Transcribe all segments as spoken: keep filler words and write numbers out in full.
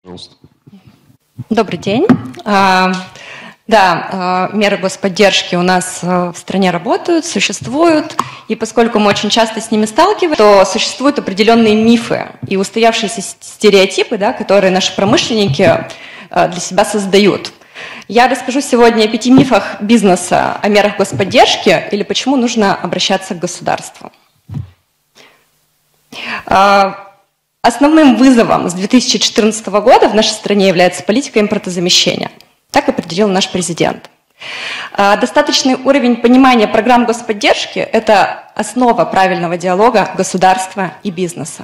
Пожалуйста. Добрый день. Да, меры господдержки у нас в стране работают, существуют, и поскольку мы очень часто с ними сталкиваемся, то существуют определенные мифы и устоявшиеся стереотипы, да, которые наши промышленники для себя создают. Я расскажу сегодня о пяти мифах бизнеса, о мерах господдержки или почему нужно обращаться к государству. Основным вызовом с две тысячи четырнадцатого года в нашей стране является политика импортозамещения. Так определил наш президент. Достаточный уровень понимания программ господдержки – это основа правильного диалога государства и бизнеса.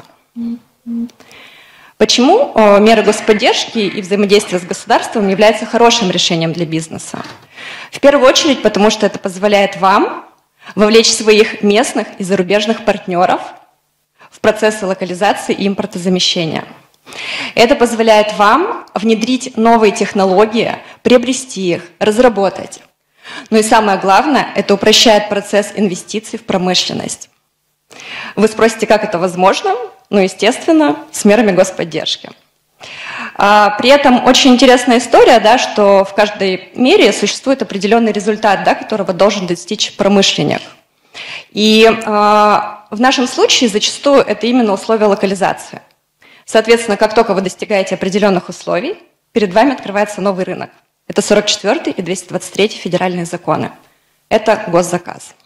Почему меры господдержки и взаимодействие с государством являются хорошим решением для бизнеса? В первую очередь, потому что это позволяет вам вовлечь своих местных и зарубежных партнеров в процессы локализации и импортозамещения. Это позволяет вам внедрить новые технологии, приобрести их, разработать. Ну и самое главное, это упрощает процесс инвестиций в промышленность. Вы спросите, как это возможно? Ну, естественно, с мерами господдержки. А, при этом очень интересная история, да, что в каждой мере существует определенный результат, да, которого должен достичь промышленник. И а, в нашем случае зачастую это именно условия локализации. Соответственно, как только вы достигаете определенных условий, перед вами открывается новый рынок. Это сорок четвёртый и двести двадцать третий федеральные законы. Это госзаказ.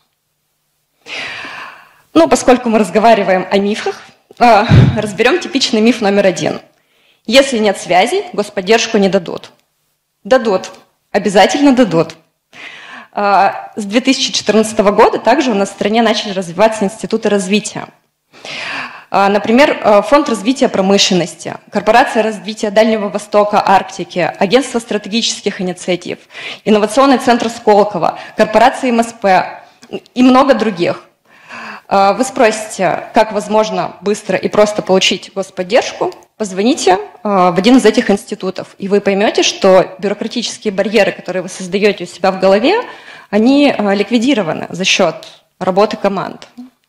Ну, поскольку мы разговариваем о мифах, разберем типичный миф номер один. Если нет связей, господдержку не дадут. Дадут. Обязательно дадут. С две тысячи четырнадцатого года также у нас в стране начали развиваться институты развития. Например, Фонд развития промышленности, Корпорация развития Дальнего Востока, Арктики, Агентство стратегических инициатив, Инновационный центр Сколково, Корпорация эм эс пэ и много других. Вы спросите, как возможно быстро и просто получить господдержку? Позвоните в один из этих институтов, и вы поймете, что бюрократические барьеры, которые вы создаете у себя в голове, они ликвидированы за счет работы команд.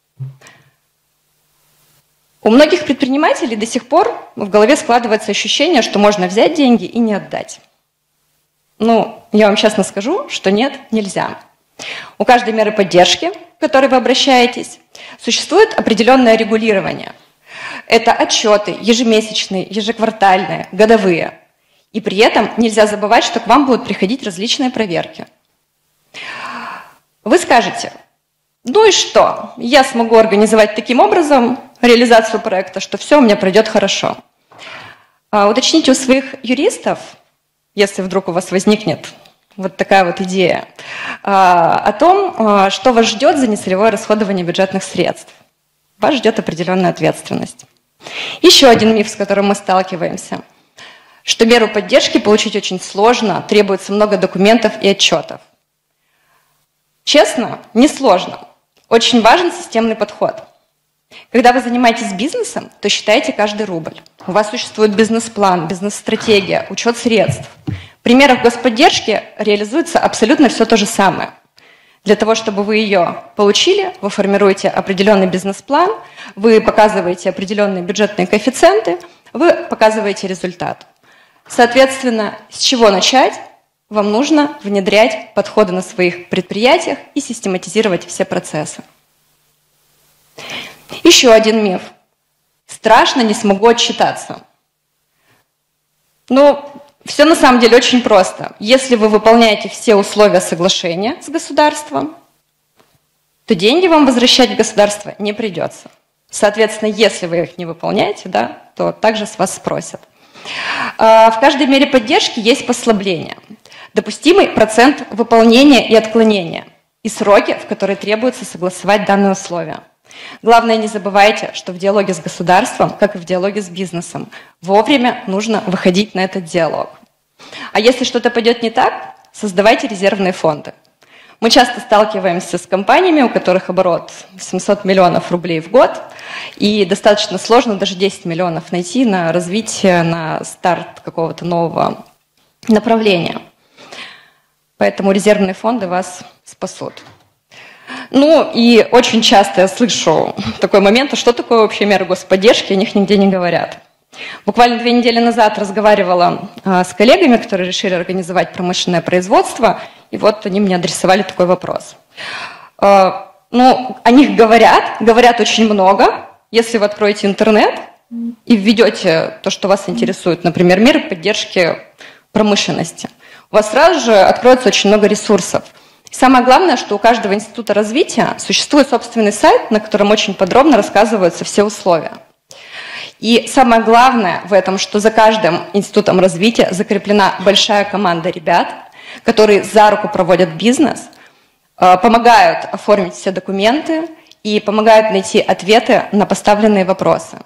У многих предпринимателей до сих пор в голове складывается ощущение, что можно взять деньги и не отдать. Ну, я вам честно скажу, что нет, нельзя. У каждой меры поддержки, к которой вы обращаетесь, существует определенное регулирование. Это отчеты ежемесячные, ежеквартальные, годовые. И при этом нельзя забывать, что к вам будут приходить различные проверки. Вы скажете, ну и что? Я смогу организовать таким образом реализацию проекта, что все у меня пройдет хорошо. А, уточните у своих юристов, если вдруг у вас возникнет вот такая вот идея, а, о том, а, что вас ждет за нецелевое расходование бюджетных средств. Вас ждет определенная ответственность. Еще один миф, с которым мы сталкиваемся, что меру поддержки получить очень сложно, требуется много документов и отчетов. Честно, несложно. Очень важен системный подход. Когда вы занимаетесь бизнесом, то считайте каждый рубль. У вас существует бизнес-план, бизнес-стратегия, учет средств. При мерах господдержки реализуется абсолютно все то же самое. Для того, чтобы вы ее получили, вы формируете определенный бизнес-план, вы показываете определенные бюджетные коэффициенты, вы показываете результат. Соответственно, с чего начать? Вам нужно внедрять подходы на своих предприятиях и систематизировать все процессы. Еще один миф. Страшно, не смогу отчитаться. Ну, все на самом деле очень просто. Если вы выполняете все условия соглашения с государством, то деньги вам возвращать в государство не придется. Соответственно, если вы их не выполняете, да, то также с вас спросят. В каждой мере поддержки есть послабление. Допустимый процент выполнения и отклонения и сроки, в которые требуется согласовать данные условия. Главное, не забывайте, что в диалоге с государством, как и в диалоге с бизнесом, вовремя нужно выходить на этот диалог. А если что-то пойдет не так, создавайте резервные фонды. Мы часто сталкиваемся с компаниями, у которых оборот семьсот миллионов рублей в год, и достаточно сложно даже десять миллионов найти на развитие, на старт какого-то нового направления. Поэтому резервные фонды вас спасут. Ну и очень часто я слышу такой момент, а что такое вообще меры господдержки, о них нигде не говорят. Буквально две недели назад разговаривала а, с коллегами, которые решили организовать промышленное производство, и вот они мне адресовали такой вопрос. А, ну, о них говорят, говорят очень много. Если вы откроете интернет и введете то, что вас интересует, например, меры поддержки промышленности, у вас сразу же откроется очень много ресурсов. И самое главное, что у каждого института развития существует собственный сайт, на котором очень подробно рассказываются все условия. И самое главное в этом, что за каждым институтом развития закреплена большая команда ребят, которые за руку проводят бизнес, помогают оформить все документы и помогают найти ответы на поставленные вопросы.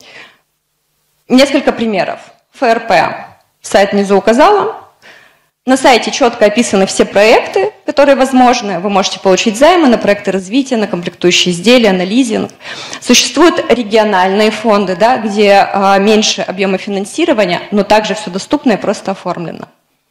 Несколько примеров. ФРП. Сайт внизу указала. На сайте четко описаны все проекты, которые возможны. Вы можете получить займы на проекты развития, на комплектующие изделия, на лизинг. Существуют региональные фонды, да, где а, меньше объемы финансирования, но также все доступно и просто оформлено.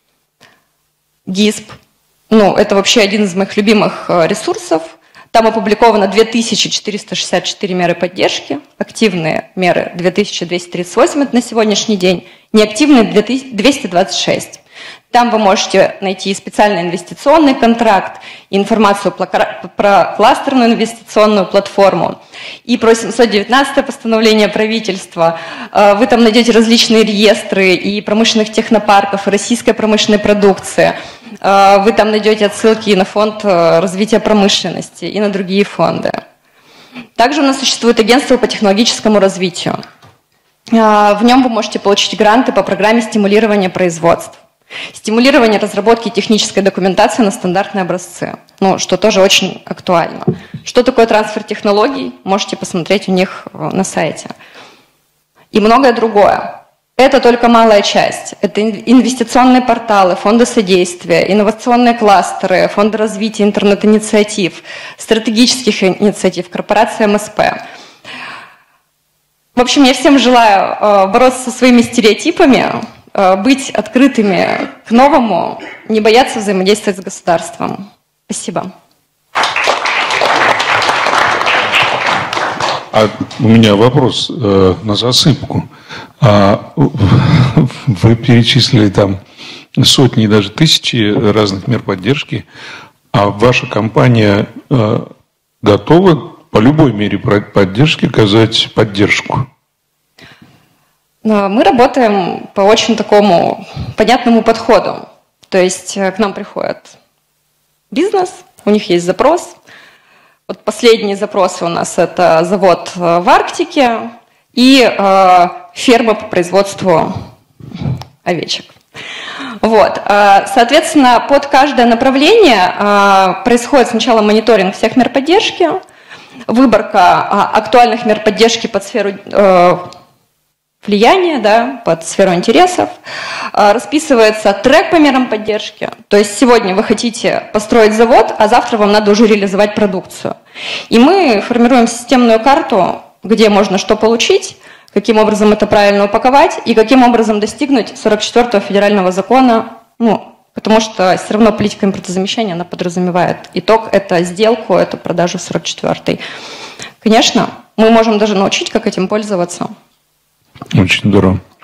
ГИСП. Ну, это вообще один из моих любимых ресурсов. Там опубликовано две тысячи четыреста шестьдесят четыре меры поддержки, активные меры две тысячи двести тридцать восемь это на сегодняшний день, неактивные двести двадцать шесть. Там вы можете найти специальный инвестиционный контракт, информацию про кластерную инвестиционную платформу и про семьсот девятнадцатое постановление правительства. Вы там найдете различные реестры и промышленных технопарков, и российской промышленной продукции. Вы там найдете отсылки и на фонд развития промышленности, и на другие фонды. Также у нас существует агентство по технологическому развитию. В нем вы можете получить гранты по программе стимулирования производств. Стимулирование разработки технической документации на стандартные образцы, ну, что тоже очень актуально. Что такое трансфер технологий, можете посмотреть у них на сайте. И многое другое. Это только малая часть. Это инвестиционные порталы, фонды содействия, инновационные кластеры, фонды развития интернет-инициатив, стратегических инициатив, корпорации эм эс пэ. В общем, я всем желаю бороться со своими стереотипами, быть открытыми к новому, не бояться взаимодействовать с государством. Спасибо. А у меня вопрос э, на засыпку. А, вы перечислили там сотни и даже тысячи разных мер поддержки, а ваша компания э, готова по любой мере поддержки оказать поддержку? Мы работаем по очень такому понятному подходу. То есть к нам приходит бизнес, у них есть запрос. Вот последние запросы у нас это завод в Арктике и э, ферма по производству овечек. Вот. Соответственно, под каждое направление э, происходит сначала мониторинг всех мер поддержки, выборка э, актуальных мер поддержки под сферу э, влияния, да, под сферу интересов, расписывается трек по мерам поддержки. То есть сегодня вы хотите построить завод, а завтра вам надо уже реализовать продукцию. И мы формируем системную карту, где можно что получить, каким образом это правильно упаковать и каким образом достигнуть сорок четвёртого федерального закона, ну, потому что все равно политика импортозамещения, она подразумевает итог, это сделку, это продажу сорок четвёртой. Конечно, мы можем даже научить, как этим пользоваться. Очень здорово.